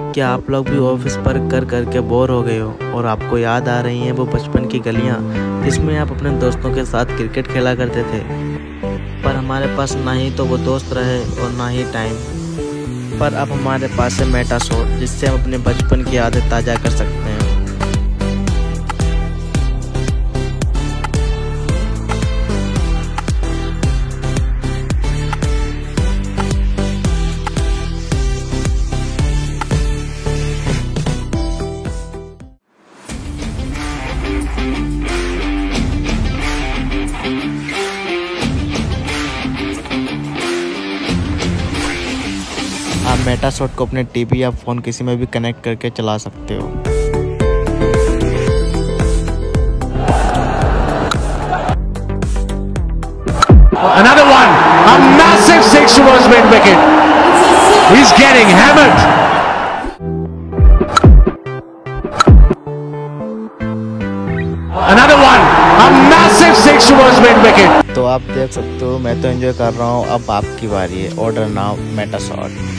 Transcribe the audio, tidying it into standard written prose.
क्या आप लोग भी ऑफिस पर कर कर के बोर हो गए हो और आपको याद आ रही हैं वो बचपन की गलियां जिसमें आप अपने दोस्तों के साथ क्रिकेट खेला करते थे, पर हमारे पास ना ही तो वो दोस्त रहे और ना ही टाइम। पर अब हमारे पास है मेटाशॉट, जिससे हम अपने बचपन की यादें ताज़ा कर सकते हैं। आप मेटाशॉट को अपने टीवी या फ़ोन किसी में भी कनेक्ट करके चला सकते हो। Another one, a massive six was mid wicket. He's getting hammered. Another one, a massive six was mid wicket. तो आप देख सकते हो, मैं तो एंजॉय कर रहा हूँ। अब आपकी बारी है। Order now मेटाशॉट।